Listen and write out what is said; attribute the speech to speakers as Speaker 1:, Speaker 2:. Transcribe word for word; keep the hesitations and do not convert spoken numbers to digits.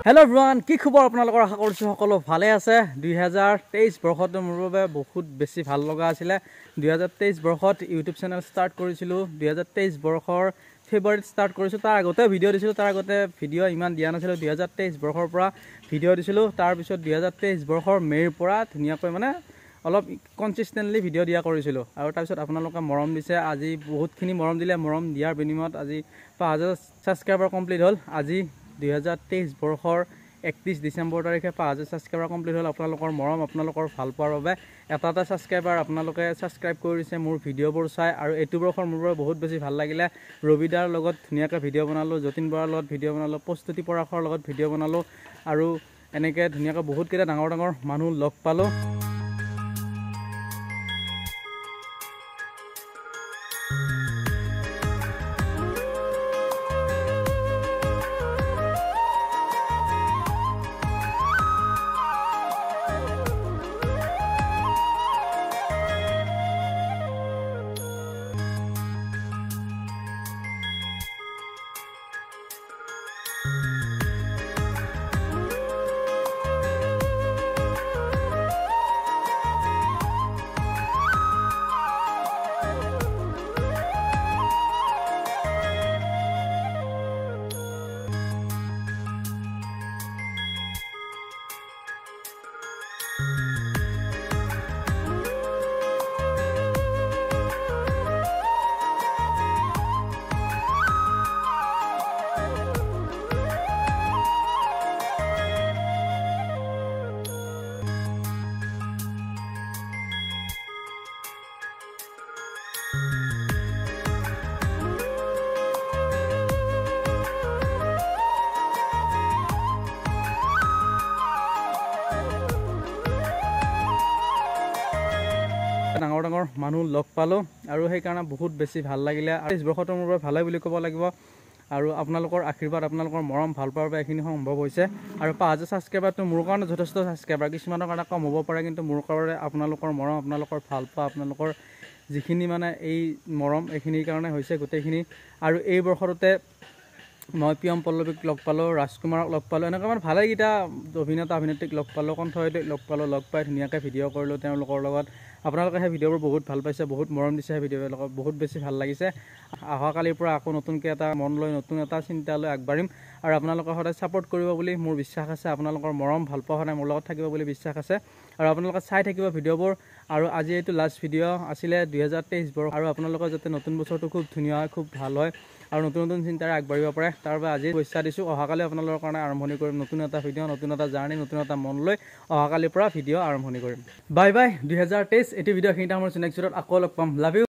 Speaker 1: Hello everyone, কি খবৰ আপোনালোকৰ আশা কৰিছো সকলো ভালে আছে। দুই হাজাৰ তেইছ বৰ্ষত মোৰ বাবে বহুত বেছি ভাল লগা আছিল। দুই হাজাৰ তেইছ বৰ্ষত ইউটিউব চেনেল ষ্টাৰ্ট কৰিছিলো। দুই হাজাৰ তেইছ বৰ্ষৰ ফেব্ৰুৱাৰীত ষ্টাৰ্ট কৰিছো। তাৰ আগতে ভিডিঅ' দিছিলো, তাৰ আগতে ভিডিঅ' ইমান দিয়া নাছিলো। দুই হাজাৰ তেইছ বৰ্ষৰ পৰা ভিডিঅ' দিছিলো। তাৰ পিছত দুই হাজাৰ তেইছ বৰ্ষৰ মে'ৰ পৰা ধুনীয়াকৈ মানে অলপ কনসিস্টেন্টলি ভিডিঅ' দিয়া কৰিছিলো। আৰু তাৰ পিছত আপোনালোকে মৰম দিছে। আজি বহুতখিনি মৰম দিলে। মৰম দিয়াৰ বিনিময়ত আজি পাঁচ হাজাৰ ছাবস্ক্ৰাইবাৰ কমপ্লিট হ'ল। আজি দুই হাজাৰ তেইছ বৰ্ষৰ একত্ৰিছ ডিচেম্বৰ তাৰিখে পাঁচ হাজাৰ ছাবস্ক্ৰাইবাৰ কমপ্লিট হ'ল। আপোনালোকৰ মৰম, আপোনালোকৰ ভাল পোৱাৰ বাবে এটা এটা ছাবস্ক্ৰাইবাৰ আপোনালোকে ছাবস্ক্ৰাইব কৰি দিছে মোৰ ভিডিঅ'বোৰ চাই। আৰু এইটো বৰ্ষৰ মোৰ বাবে বহুত বেছি ভাল লাগিলে। ৰবিদাৰ লগত ধুনীয়াকৈ ভিডিঅ' বনালোঁ, যতীন বৰাৰ লগত ভিডিঅ' বনালোঁ, প্ৰস্তুতি পৰাশৰ লগত ভিডিঅ' বনালোঁ। আৰু এনেকৈ ধুনীয়াকৈ বহুতকেইটা ডাঙৰ ডাঙৰ মানুহ লগ পালোঁ। ডাঙৰ ডাঙৰ মানুহ লগ পালোঁ আৰু সেইকাৰণে বহুত বেছি ভাল লাগিলে। আৰু তেইছ বৰ্ষটো মোৰ বাবে ভালে বুলি ক'ব লাগিব। আৰু আপোনালোকৰ আশীৰ্বাদ, আপোনালোকৰ মৰম, ভাল পোৱাৰ বাবে এইখিনি সম্ভৱ হৈছে। আৰু পাঁচ হাজাৰ ছাবস্ক্ৰাইবাৰটো মোৰ কাৰণে যথেষ্ট ছাবস্ক্ৰাইবাৰ, কিছুমানৰ কাৰণে কম হ'ব পাৰে, কিন্তু মোৰ কাৰণে আপোনালোকৰ মৰম, আপোনালোকৰ ভাল পোৱা, আপোনালোকৰ যিখিনি মানে এই মৰম এইখিনিৰ কাৰণে হৈছে গোটেইখিনি। আৰু এই বৰ্ষটোতে মই প্ৰিয়ম পল্লৱীক লগ পালোঁ, ৰাজকুমাৰক লগ পালোঁ, এনেকৈ মানে ভালেকেইটা অভিনেতা অভিনেত্ৰীক লগ পালোঁ, কণ্ঠশিল্পীক লগ পালোঁ। লগ পাই ধুনীয়াকৈ ভিডিঅ' কৰিলোঁ তেওঁলোকৰ লগত। আপোনালোকে সেই ভিডিঅ'বোৰ বহুত ভাল পাইছে, বহুত মৰম দিছে। সেই ভিডিঅ'বিলাকক বহুত বেছি ভাল লাগিছে। অহাকালিৰ পৰা আকৌ নতুনকৈ এটা মন লৈ, নতুন এটা চিন্তা লৈ আগবাঢ়িম। আৰু আপোনালোকে সদায় ছাপোৰ্ট কৰিব বুলি মোৰ বিশ্বাস আছে। আপোনালোকৰ মৰম, ভাল পোৱা সদায় মোৰ লগত থাকিব বুলি বিশ্বাস আছে। আৰু আপোনালোকে চাই থাকিব ভিডিঅ'বোৰ। আৰু আজি এইটো লাষ্ট ভিডিঅ' আছিলে দুই হাজাৰ তেইছ বৰ্ষ। আৰু আপোনালোকৰ যাতে নতুন বছৰটো খুব ধুনীয়া হয়, খুব ভাল হয়, আৰু নতুন নতুন চিন্তাৰে আগবাঢ়িব পাৰে, তাৰ বাবে আজি পইচা দিছোঁ। অহাকালি আপোনালোকৰ কাৰণে আৰম্ভণি কৰিম নতুন এটা ভিডিঅ', নতুন এটা জাৰ্ণি, নতুন এটা মন লৈ অহাকালিৰ পৰা ভিডিঅ' আৰম্ভণি কৰিম। বাই বাই দুই হাজাৰ তেইছ। এইটো ভিডিঅ' এইখিনিতে সামৰিছোঁ। নেক্সট ভিডিঅ'ত আকৌ লগ পাম। Love U.